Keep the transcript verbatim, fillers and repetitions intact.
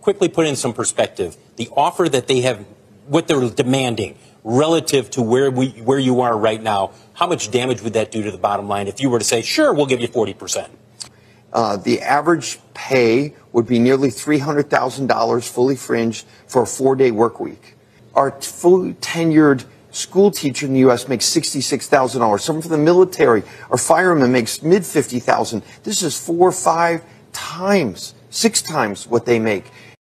quickly put in some perspective, the offer that they have, what they're demanding relative to where we where you are right now, how much damage would that do to the bottom line if you were to say, sure, we'll give you forty percent? Uh, the average pay would be nearly three hundred thousand dollars fully fringed for a four-day work week. Our fully tenured school teacher in the U S makes sixty-six thousand dollars. Someone from the military or fireman makes mid fifty thousand dollars. This is four or five times, six times what they make.